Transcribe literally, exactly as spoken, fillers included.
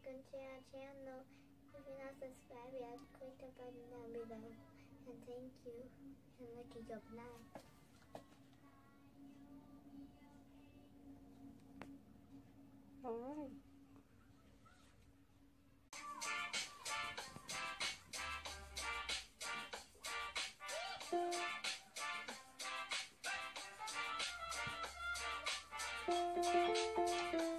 and share our channel. If you're not subscribed yet, click the button down below. And thank you. And lucky good night. All right. Thank you.